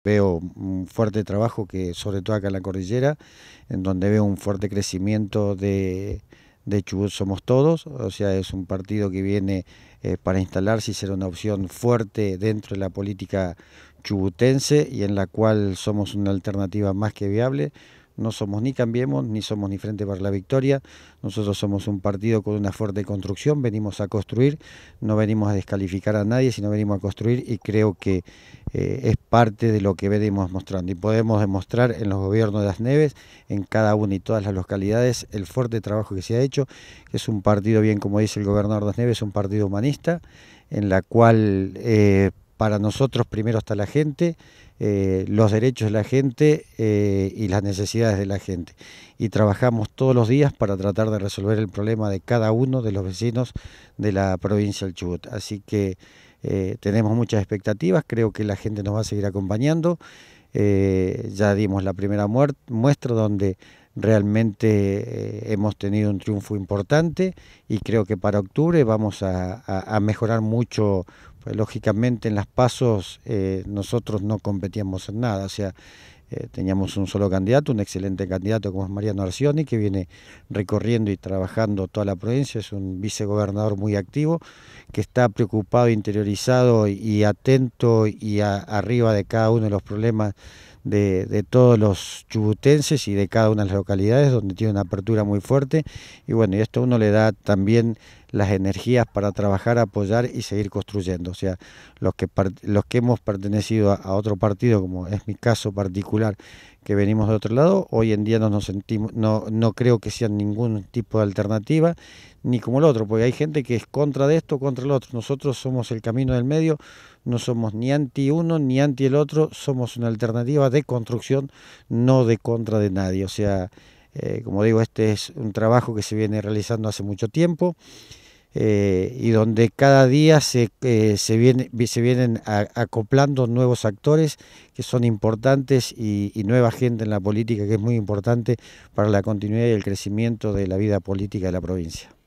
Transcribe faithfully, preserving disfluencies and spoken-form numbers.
veo un fuerte trabajo, que sobre todo acá en la cordillera, en donde veo un fuerte crecimiento de, de Chubut Somos Todos. O sea, es un partido que viene eh, para instalarse y ser una opción fuerte dentro de la política chubutense, y en la cual somos una alternativa más que viable. No somos ni Cambiemos, ni somos ni Frente para la Victoria. Nosotros somos un partido con una fuerte construcción, venimos a construir, no venimos a descalificar a nadie, sino venimos a construir, y creo que eh, es parte de lo que venimos mostrando. Y podemos demostrar en los gobiernos de las Neves, en cada una y todas las localidades, el fuerte trabajo que se ha hecho, que es un partido, bien como dice el gobernador de las Neves, un partido humanista, en la cual eh, para nosotros primero está la gente, eh, los derechos de la gente eh, y las necesidades de la gente. Y trabajamos todos los días para tratar de resolver el problema de cada uno de los vecinos de la provincia del Chubut. Así que eh, tenemos muchas expectativas, creo que la gente nos va a seguir acompañando. Eh, ya dimos la primera muestra donde realmente eh, hemos tenido un triunfo importante, y creo que para octubre vamos a, a, a mejorar mucho. Pues, lógicamente en las pasos eh, nosotros no competíamos en nada, o sea, eh, teníamos un solo candidato, un excelente candidato como es Mariano Arcioni, que viene recorriendo y trabajando toda la provincia, es un vicegobernador muy activo, que está preocupado, interiorizado y atento y a, arriba de cada uno de los problemas de, de todos los chubutenses y de cada una de las localidades, donde tiene una apertura muy fuerte. Y bueno, y esto a uno le da también las energías para trabajar, apoyar y seguir construyendo. O sea, los que, los que hemos pertenecido a, a otro partido, como es mi caso particular, que venimos de otro lado, hoy en día no nos sentimos, no, no creo que sean ningún tipo de alternativa, ni como el otro, porque hay gente que es contra de esto, contra el otro. Nosotros somos el camino del medio, no somos ni anti uno ni anti el otro, somos una alternativa de construcción, no de contra de nadie. O sea, eh, como digo, este es un trabajo que se viene realizando hace mucho tiempo. Eh, y donde cada día se, eh, se, viene, se vienen a, acoplando nuevos actores que son importantes, y, y nueva gente en la política, que es muy importante para la continuidad y el crecimiento de la vida política de la provincia.